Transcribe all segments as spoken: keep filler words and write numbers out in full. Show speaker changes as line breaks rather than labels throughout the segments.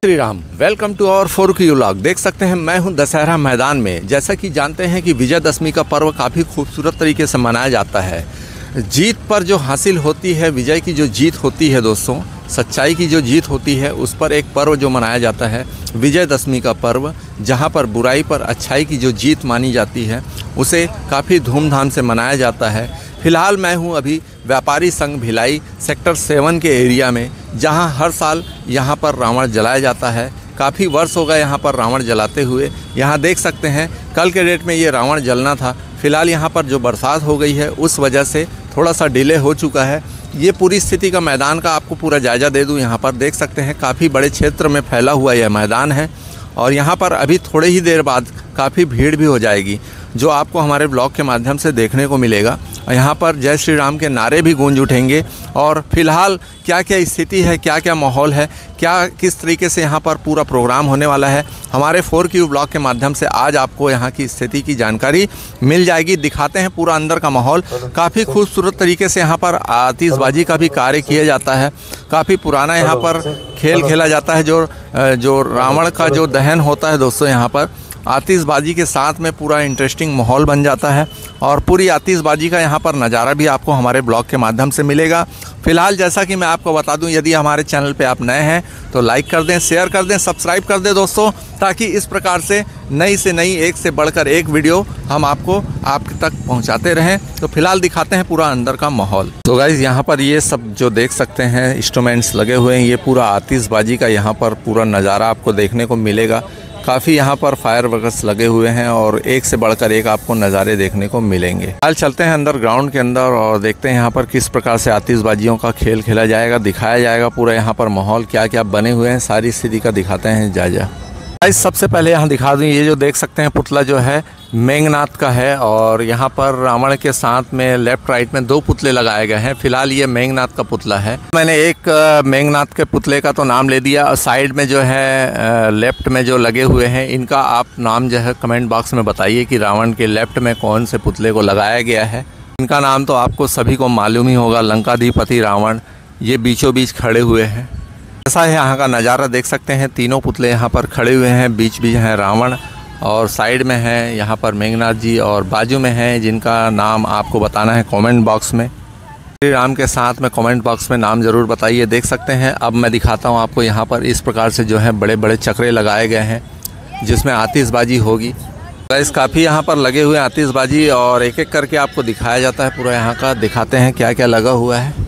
Shri Ram. Welcome to our फोर की vlog. देख सकते हैं मैं हूं दशहरा मैदान में। जैसा कि जानते हैं कि विजयदशमी का पर्व काफ़ी खूबसूरत तरीके से मनाया जाता है। जीत पर जो हासिल होती है, विजय की जो जीत होती है दोस्तों, सच्चाई की जो जीत होती है, उस पर एक पर्व जो मनाया जाता है विजयदशमी का पर्व, जहां पर बुराई पर अच्छाई की जो जीत मानी जाती है, उसे काफ़ी धूमधाम से मनाया जाता है। फ़िलहाल मैं हूं अभी व्यापारी संघ भिलाई सेक्टर सेवन के एरिया में, जहां हर साल यहां पर रावण जलाया जाता है। काफ़ी वर्ष हो गए यहां पर रावण जलाते हुए। यहां देख सकते हैं कल के डेट में ये रावण जलना था। फ़िलहाल यहां पर जो बरसात हो गई है उस वजह से थोड़ा सा डिले हो चुका है। ये पूरी स्थिति का मैदान का आपको पूरा जायज़ा दे दूं। यहाँ पर देख सकते हैं काफ़ी बड़े क्षेत्र में फैला हुआ यह मैदान है और यहाँ पर अभी थोड़े ही देर बाद काफ़ी भीड़ भी हो जाएगी, जो आपको हमारे ब्लॉग के माध्यम से देखने को मिलेगा। यहाँ पर जय श्री राम के नारे भी गूंज उठेंगे। और फिलहाल क्या क्या स्थिति है, क्या क्या माहौल है, क्या किस तरीके से यहाँ पर पूरा प्रोग्राम होने वाला है, हमारे फोर क्यू ब्लॉग के माध्यम से आज आपको यहाँ की स्थिति की जानकारी मिल जाएगी। दिखाते हैं पूरा अंदर का माहौल। काफ़ी खूबसूरत तरीके से यहाँ पर आतिशबाजी का भी कार्य किया जाता है। काफ़ी पुराना यहाँ पर खेल खेला जाता है, जो जो रावण का जो दहन होता है दोस्तों, यहाँ पर आतिशबाजी के साथ में पूरा इंटरेस्टिंग माहौल बन जाता है और पूरी आतिशबाजी का यहाँ पर नज़ारा भी आपको हमारे ब्लॉग के माध्यम से मिलेगा। फिलहाल जैसा कि मैं आपको बता दूं, यदि हमारे चैनल पे आप नए हैं तो लाइक कर दें, शेयर कर दें, सब्सक्राइब कर दें दोस्तों, ताकि इस प्रकार से नई से नई, एक से बढ़कर एक वीडियो हम आपको आप तक पहुँचाते रहें। तो फिलहाल दिखाते हैं पूरा अंदर का माहौल। तो गाइज़ यहाँ पर ये सब जो देख सकते हैं इंस्ट्रूमेंट्स लगे हुए हैं, ये पूरा आतिशबाजी का यहाँ पर पूरा नज़ारा आपको देखने को मिलेगा। काफ़ी यहाँ पर फायर वर्कर्स लगे हुए हैं और एक से बढ़कर एक आपको नज़ारे देखने को मिलेंगे। हाल चलते हैं अंदर ग्राउंड के अंदर और देखते हैं यहाँ पर किस प्रकार से आतिशबाजियों का खेल खेला जाएगा, दिखाया जाएगा। पूरा यहाँ पर माहौल क्या क्या बने हुए हैं, सारी स्थिति का दिखाते हैं जायजा। सबसे पहले यहाँ दिखा दूँ, ये जो देख सकते हैं पुतला जो है मेघनाथ का है और यहाँ पर रावण के साथ में लेफ्ट राइट में दो पुतले लगाए गए हैं। फिलहाल ये मेघनाथ का पुतला है। मैंने एक मेघनाथ के पुतले का तो नाम ले दिया और साइड में जो है लेफ्ट में जो लगे हुए हैं, इनका आप नाम जो है कमेंट बॉक्स में बताइए कि रावण के लेफ्ट में कौन से पुतले को लगाया गया है। इनका नाम तो आपको सभी को मालूम ही होगा, लंकाधिपति रावण। ये बीचों बीच खड़े हुए हैं। ऐसा है यहाँ का नज़ारा, देख सकते हैं तीनों पुतले यहाँ पर खड़े हुए हैं। बीच बीच हैं रावण और साइड में है यहाँ पर मेघनाथ जी और बाजू में हैं जिनका नाम आपको बताना है कमेंट बॉक्स में। श्री राम के साथ में कमेंट बॉक्स में नाम ज़रूर बताइए। देख सकते हैं अब मैं दिखाता हूँ आपको, यहाँ पर इस प्रकार से जो है बड़े बड़े चक्रे लगाए गए हैं जिसमें आतिशबाजी होगी। गाइस काफ़ी यहाँ पर लगे हुए हैं आतिशबाजी और एक एक करके आपको दिखाया जाता है पूरा यहाँ का। दिखाते हैं क्या क्या लगा हुआ है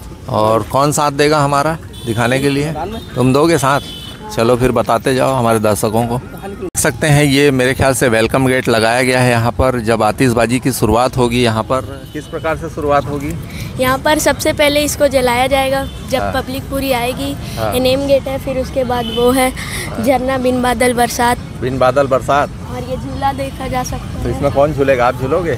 और कौन साथ देगा हमारा दिखाने के लिए। तुम दोगे साथ? चलो फिर बताते जाओ हमारे दर्शकों को। देख सकते हैं ये मेरे ख्याल से वेलकम गेट लगाया गया है यहाँ पर। जब आतिशबाजी की शुरुआत होगी, यहाँ पर किस प्रकार से शुरुआत होगी?
यहाँ पर सबसे पहले इसको जलाया जाएगा जब हाँ। पब्लिक पूरी आएगी। हाँ। नेम गेट है, फिर उसके बाद वो है झरना बिन बादल बरसात।
बिन बादल बरसात।
और ये झूला देखा जा सकता है।
तो इसमें कौन झूलेगा? आप झूलोगे?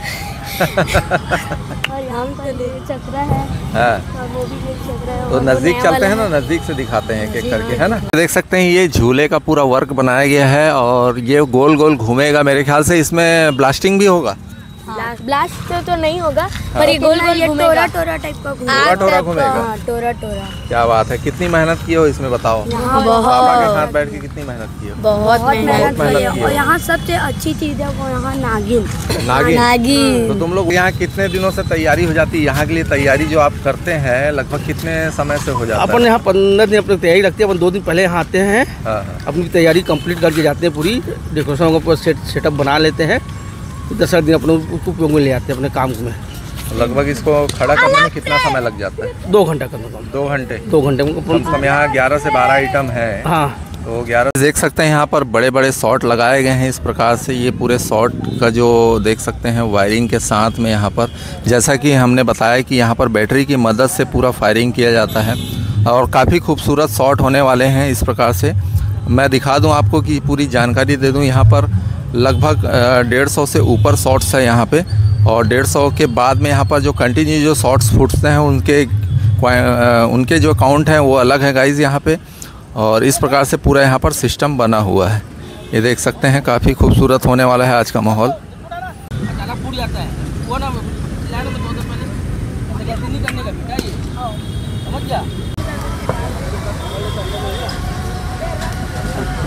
और यहाँ पर चक्रा है। हाँ। और वो भी चक्रा है।
तो नज़दीक चलते हैं ना, नज़दीक से दिखाते हैं एक एक करके, है ना। देख सकते हैं ये झूले का पूरा वर्क बनाया गया है और ये गोल गोल घूमेगा। मेरे ख्याल से इसमें ब्लास्टिंग भी होगा।
ब्लास्ट ब्लास्ट तो, तो नहीं होगा, हाँ। पर ये गोल गोल टोरा टोरा टाइप का
टोरा टोरा घूमेगा।
हाँ, टोरा टोरा।
क्या बात है। कितनी मेहनत की हो इसमें बताओ? पापा के साथ बैठ के कितनी मेहनत की हो?
बहुत मेहनत की है।
और
यहाँ सबसे अच्छी चीज है वो यहाँ नागिन।
नागिन
नागिन।
तो तुम लोग यहाँ कितने दिनों से तैयारी हो जाती है? यहाँ के लिए तैयारी जो आप करते हैं लगभग कितने समय से हो जाता है?
अपन यहाँ पंद्रह दिन अपनी तैयारी रखते हैं। अपन दो दिन पहले यहाँ आते हैं, अपनी तैयारी कंप्लीट करके जाते हैं। पूरी डेकोरेशन का सेट सेटअप बना लेते हैं। दस दिन अपने उपयोग में ले आते हैं अपने काम में।
लगभग इसको खड़ा करने में कितना समय लग जाता है?
दो घंटा करना था।
दो घंटे
दो घंटे
में यहाँ ग्यारह से बारह आइटम है।
हाँ,
तो ग्यारह देख सकते हैं यहाँ पर बड़े बड़े शॉट लगाए गए हैं इस प्रकार से। ये पूरे शॉट का जो देख सकते हैं वायरिंग के साथ में यहाँ पर, जैसा कि हमने बताया कि यहाँ पर बैटरी की मदद से पूरा फायरिंग किया जाता है और काफ़ी खूबसूरत शॉट होने वाले हैं इस प्रकार से। मैं दिखा दूँ आपको कि पूरी जानकारी दे दूँ। यहाँ पर लगभग डेढ़ सौ से ऊपर शॉट्स है यहाँ पे और डेढ़ सौ के बाद में यहाँ पर जो कंटिन्यू जो शॉट्स फूटते हैं उनके उनके जो काउंट हैं वो अलग है गाइज़ यहाँ पे। और इस प्रकार से पूरा यहाँ पर सिस्टम बना हुआ है। ये देख सकते हैं काफ़ी खूबसूरत होने वाला है आज का माहौल।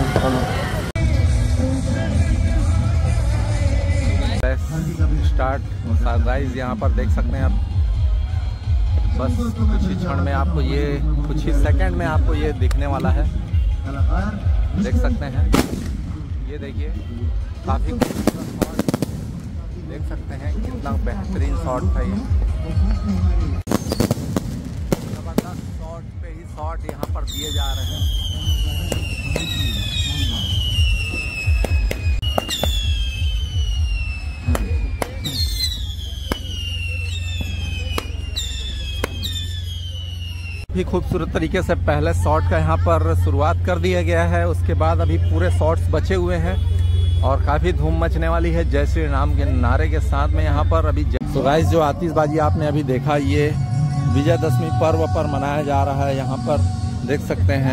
स्टार्ट सनराइज यहाँ पर देख सकते हैं आप। बस कुछ ही क्षण में आपको ये कुछ ही सेकंड में आपको ये दिखने वाला है, देख सकते हैं। ये देखिए काफ़ी देख सकते हैं कितना बेहतरीन शॉट था ये। जबरदस्त शॉट पे ही शॉट यहाँ पर दिए जा रहे हैं। भी खूबसूरत तरीके से पहले शॉट का यहाँ पर शुरुआत कर दिया गया है। उसके बाद अभी पूरे शॉट्स बचे हुए हैं और काफ़ी धूम मचने वाली है जय श्री राम के नारे के साथ में यहाँ पर अभी। तो गाइस जो आतिशबाजी आपने अभी देखा ये विजयदशमी पर्व पर मनाया जा रहा है, यहाँ पर देख सकते हैं।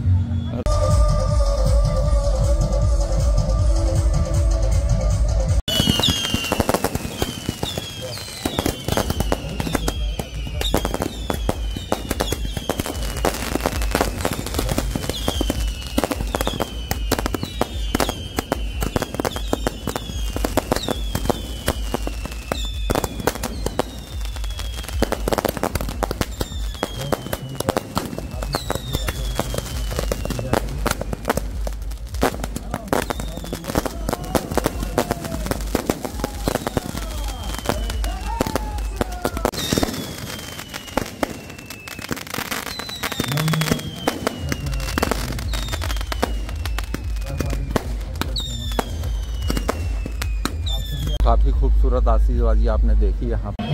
काफ़ी खूबसूरत आतिशबाजी आपने देखी यहाँ पर।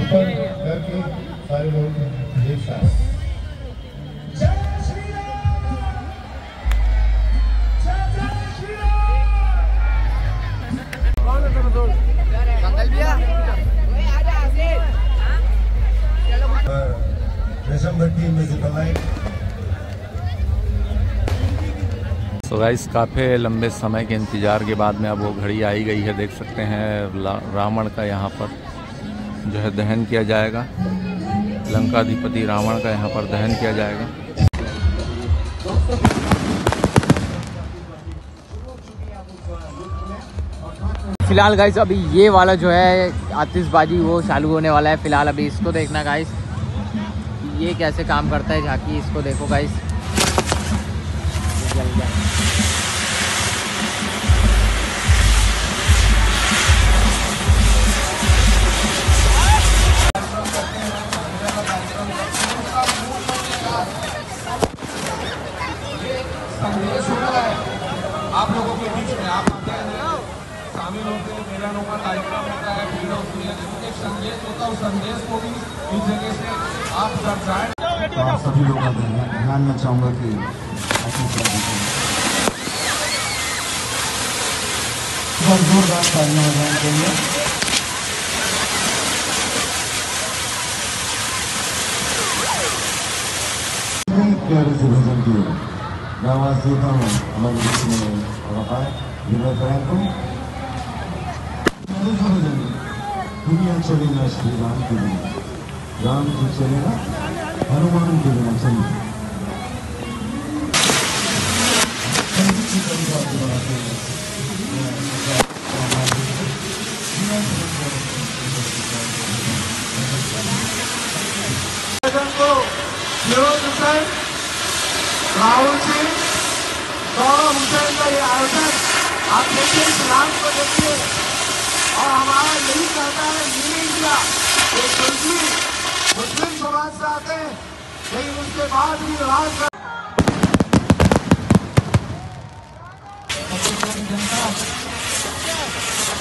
तो गाइस काफ़ी लंबे समय के इंतज़ार के बाद में अब वो घड़ी आई गई है, देख सकते हैं। रावण का यहाँ पर जो है दहन किया जाएगा, लंकाधिपति रावण का यहाँ पर दहन किया जाएगा।
फिलहाल गाइस अभी ये वाला जो है आतिशबाजी वो चालू होने वाला है। फिलहाल अभी इसको देखना गाइस, ये कैसे काम करता है झांकी, इसको देखो गाइस। जल गया।
आप लोगों के बीच में आप आते हैं, शामिल होते हैं, मेरा नुमा कार्यक्रम होता है, भीड़ होती है, लेकिन एक संदेश होता है, उस संदेश को भी इस जगह से आप जब जाए तो आप सभी लोगों का ध्यान में चाहूँगा कि बहुत जोरदार तालियां बजाने के लिए। प्यारे से भजन की मैं आवाज देता हूँ हमारे बीच में विनय करें को दुनिया चलेगा श्री राम के बिना, राम जी चलेगा हनुमान के बिना। चलिए फिरोज हुसैन, राहुल जी, गौरव हुसैन का ये आयोजन आप देखिए, इस नाम को देखिए। और हमारा यही कहता है न्यू इंडिया एक मुस्लिम मुस्लिम समाज से आते हैं, लेकिन उसके बाद भी राज जनता